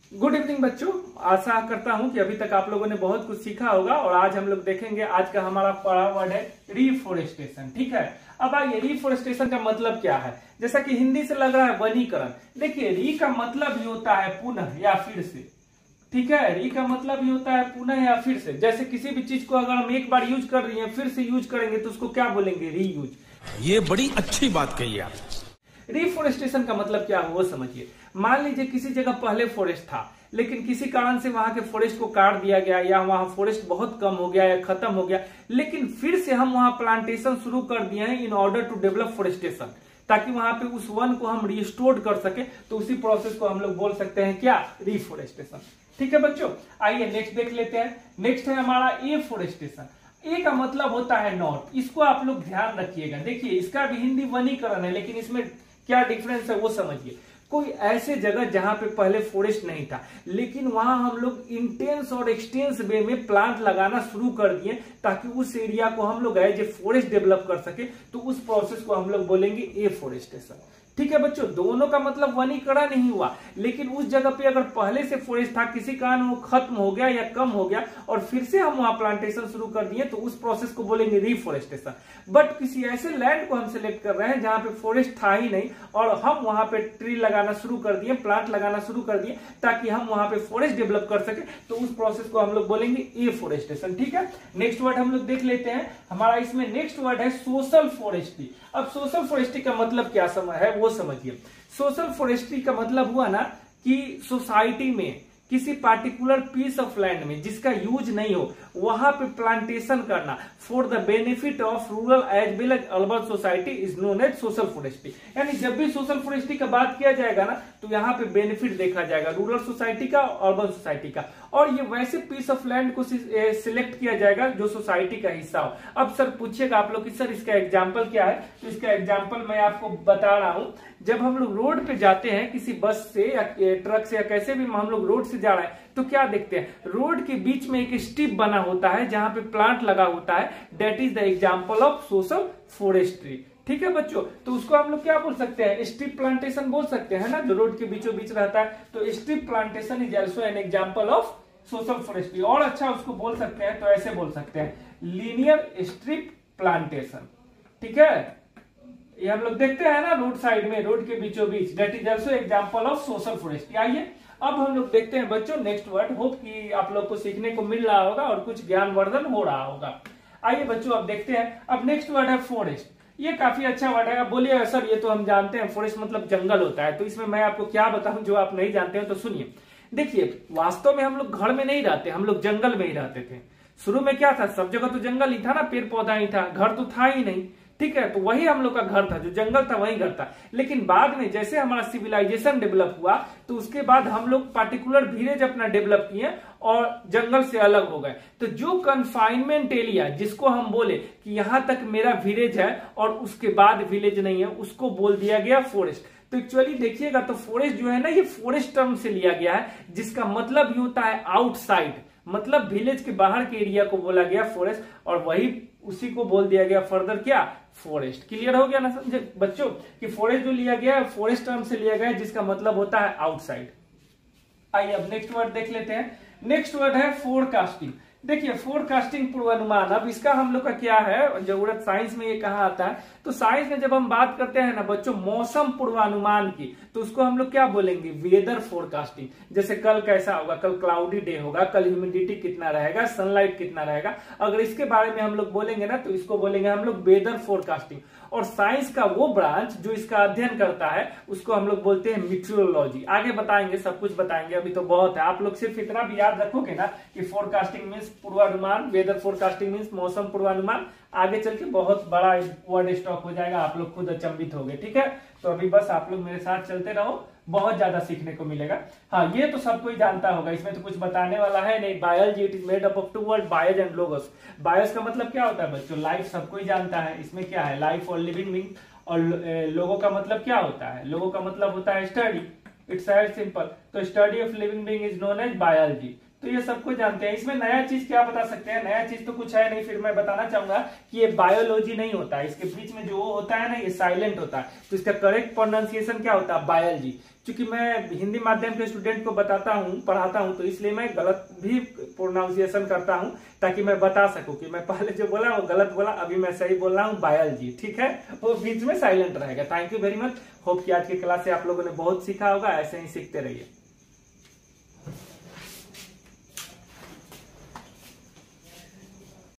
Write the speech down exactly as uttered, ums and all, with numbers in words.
Good evening बच्चों, आशा करता हूं कि अभी तक आप लोगों ने बहुत कुछ सीखा होगा। और आज हम लोग देखेंगे, आज का हमारा पढ़ा वर्ड है रिफोरेस्टेशन। ठीक है, अब आइए रिफोरेस्टेशन का मतलब क्या है। जैसा कि हिंदी से लग रहा है वनीकरण। देखिए, री का मतलब ही होता है पुनः या फिर से। ठीक है, री का मतलब ही होता है पुनः या फिर से। जैसे किसी भी चीज को अगर हम एक बार यूज कर रही हैं, फिर से यूज करेंगे तो उसको क्या बोलेंगे? रीयूज। ये बड़ी अच्छी बात कही आप। रिफोरेस्टेशन का मतलब क्या है वो समझिए। मान लीजिए किसी जगह पहले फॉरेस्ट था, लेकिन किसी कारण से वहां के फॉरेस्ट को काट दिया गया, या वहां फॉरेस्ट बहुत कम हो गया या खत्म हो गया, लेकिन फिर से हम वहां प्लांटेशन शुरू कर दिए हैं in order to develop forestation, ताकि वहां पे उस वन को हम रिस्टोर कर सके। तो उसी प्रोसेस को हम लोग बोल सकते हैं क्या? रिफोरेस्टेशन। ठीक है बच्चों, आइए नेक्स्ट देख लेते हैं। नेक्स्ट है हमारा एफोरेस्टेशन। ए का मतलब होता है नॉर्थ। इसको आप लोग ध्यान रखिएगा। देखिए, इसका भी हिंदी वनीकरण है, लेकिन इसमें क्या डिफरेंस है वो समझिए। कोई ऐसे जगह जहां पे पहले फॉरेस्ट नहीं था, लेकिन वहां हम लोग इंटेंस और एक्सटेंस वे में प्लांट लगाना शुरू कर दिए, ताकि उस एरिया को हम लोग एज ए फॉरेस्ट डेवलप कर सके। तो उस प्रोसेस को हम लोग बोलेंगे एफोरेस्टेशन। ठीक है बच्चों, दोनों का मतलब वनीकरण नहीं हुआ, लेकिन उस जगह पे अगर पहले से फॉरेस्ट था, किसी कारण वो खत्म हो गया या कम हो गया और फिर से हम वहां प्लांटेशन शुरू कर दिए, तो उस प्रोसेस को बोलेंगे रिफोरेस्टेशन। बट किसी ऐसे लैंड को हम सिलेक्ट कर रहे हैं जहां पे फॉरेस्ट था ही नहीं, और हम वहां पे ट्री लगाना शुरू कर दिए, प्लांट लगाना शुरू कर दिए, ताकि हम वहां पे फॉरेस्ट डेवलप कर सके। तो उस प्रोसेस को हम लोग बोलेंगे एफोरेस्टेशन। ठीक है, नेक्स्ट वर्ड हम लोग देख लेते हैं। हमारा इसमें नेक्स्ट वर्ड है सोशल फॉरेस्ट्री। अब सोशल फॉरेस्ट्री का मतलब क्या समय है वो समझिए। सोशल फॉरेस्ट्री का मतलब हुआ ना कि सोसाइटी में किसी पार्टिकुलर पीस ऑफ लैंड में जिसका यूज नहीं हो, वहां पे प्लांटेशन करना for the benefit of rural as well as urban society is known as social forestry. यानी जब भी सोशल फॉरेस्ट्री का बात किया जाएगा ना, तो यहाँ पे बेनिफिट देखा जाएगा रूरल सोसाइटी का, अर्बन सोसाइटी का। और ये वैसे पीस ऑफ लैंड को सिलेक्ट किया जाएगा जो सोसाइटी का हिस्सा हो। अब सर पूछिएगा आप लोग कि सर इसका एग्जाम्पल क्या है, तो इसका एग्जाम्पल मैं आपको बता रहा हूं। जब हम लोग रोड पे जाते हैं किसी बस से या ट्रक से या कैसे भी हम लोग रोड से जा रहे हैं, तो क्या देखते हैं? रोड के बीच में एक स्ट्रिप बना होता है जहां पे प्लांट लगा होता है। That is the example of social forestry. ठीक है बच्चों, तो उसको हम लोग क्या बोल सकते हैं? स्ट्रिप प्लांटेशन बोल सकते हैं ना, जो रोड के बीचों बीच रहता है। तो strip plantation is also an example of social forestry. और अच्छा उसको बोल सकते हैं तो ऐसे बोल सकते हैं, लीनियर स्ट्रिप प्लांटेशन। ठीक है, ये हम लोग देखते हैं ना रोड साइड में, रोड के बीचों बीच। That is also example of social forestry. आइए अब हम लोग देखते हैं बच्चों नेक्स्ट वर्ड। होप कि आप लोग को सीखने को मिल रहा होगा और कुछ ज्ञानवर्धन हो रहा होगा। आइए बच्चों अब देखते हैं। अब नेक्स्ट वर्ड है फॉरेस्ट। ये काफी अच्छा वर्ड है। आप बोलिएगा सर ये तो हम जानते हैं, फॉरेस्ट मतलब जंगल होता है। तो इसमें मैं आपको क्या बताऊं जो आप नहीं जानते हो, तो सुनिए। देखिए, वास्तव में हम लोग घर में नहीं रहते, हम लोग जंगल में ही रहते थे। शुरू में क्या था? सब जगह तो जंगल ही था ना, पेड़ पौधा ही था, घर तो था ही नहीं। ठीक है, तो वही हम लोग का घर था, जो जंगल था वही घर था। लेकिन बाद में जैसे हमारा सिविलाइजेशन डेवलप हुआ, तो उसके बाद हम लोग पार्टिकुलर विलेज अपना डेवलप किए और जंगल से अलग हो गए। तो जो कन्फाइनमेंट एरिया, जिसको हम बोले कि यहां तक मेरा विलेज है और उसके बाद विलेज नहीं है, उसको बोल दिया गया फॉरेस्ट। तो एक्चुअली देखिएगा तो फॉरेस्ट जो है ना, ये फॉरेस्ट टर्म से लिया गया है, जिसका मतलब ये होता है आउटसाइड, मतलब विलेज के बाहर के एरिया को बोला गया फॉरेस्ट, और वही उसी को बोल दिया गया फर्दर क्या? फॉरेस्ट। क्लियर हो गया ना समझे बच्चों कि फॉरेस्ट जो लिया गया है फॉरेस्ट टर्म से लिया गया है, जिसका मतलब होता है आउटसाइड। आइए अब नेक्स्ट वर्ड देख लेते हैं। नेक्स्ट वर्ड है फोरकास्टिंग। देखिए, फोरकास्टिंग पूर्वानुमान। अब इसका हम लोग का क्या है जरूरत? साइंस में ये कहाँ आता है? तो साइंस में जब हम बात करते हैं ना बच्चों मौसम पूर्वानुमान की, तो उसको हम लोग क्या बोलेंगे? Weather forecasting. जैसे कल कैसा होगा, कल क्लाउडी डे होगा, कल ह्यूमिडिटी कितना रहेगा, सनलाइट कितना रहेगा, अगर इसके बारे में हम लोग बोलेंगे ना, तो इसको बोलेंगे हम लोग वेदर फोरकास्टिंग। और साइंस का वो ब्रांच जो इसका अध्ययन करता है, उसको हम लोग बोलते हैं मीटरोलॉजी। आगे बताएंगे, सब कुछ बताएंगे, अभी तो बहुत है। आप लोग सिर्फ इतना भी याद रखोगे ना कि फोरकास्टिंग मीन्स पूर्वानुमान, वेदर फोरकास्टिंग मीन्स मौसम पूर्वानुमान, आगे चल के बहुत बड़ा वर्ड स्टॉक हो जाएगा, आप लोग खुद अचंभित होंगे। ठीक है, तो अभी बस आप लोग मेरे साथ चलते रहो, बहुत ज्यादा सीखने को मिलेगा। हाँ, ये तो सब कोई जानता होगा, इसमें तो कुछ बताने वाला है नहीं। Biology it is made up of two word, bios and logos. Bios का मतलब क्या होता है बच्चों? लाइफ, सब कोई जानता है। इसमें क्या है? लाइफ और लिविंग बीइंग। और लोगों का मतलब क्या होता है? लोगों का मतलब होता है स्टडी। It's very simple. तो study of living being is known as biology. तो ये सबको जानते हैं। इसमें नया चीज क्या बता सकते हैं? नया चीज तो कुछ है नहीं। फिर मैं बताना चाहूंगा कि ये बायोलॉजी नहीं होता है, इसके बीच में जो होता है ना, ये साइलेंट होता है। तो इसका करेक्ट प्रोनाउंसिएशन क्या होता है? बायोलॉजी। चूंकि मैं हिंदी माध्यम के स्टूडेंट को बताता हूँ, पढ़ाता हूँ, तो इसलिए मैं गलत भी प्रोनाउंसिएशन करता हूँ ताकि मैं बता सकूं कि मैं पहले जो बोला वो गलत बोला, अभी मैं सही बोल रहा हूँ बायोलॉजी, ठीक है, वो बीच में साइलेंट रहेगा। Thank you very much. Hope कि आज की क्लास से आप लोगों ने बहुत सीखा होगा, ऐसे ही सीखते रहिए।